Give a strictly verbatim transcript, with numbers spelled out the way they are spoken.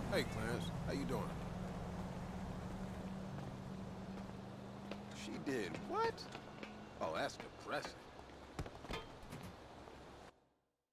Hey, Clarence. How you doing? She did what? Oh, that's depressing.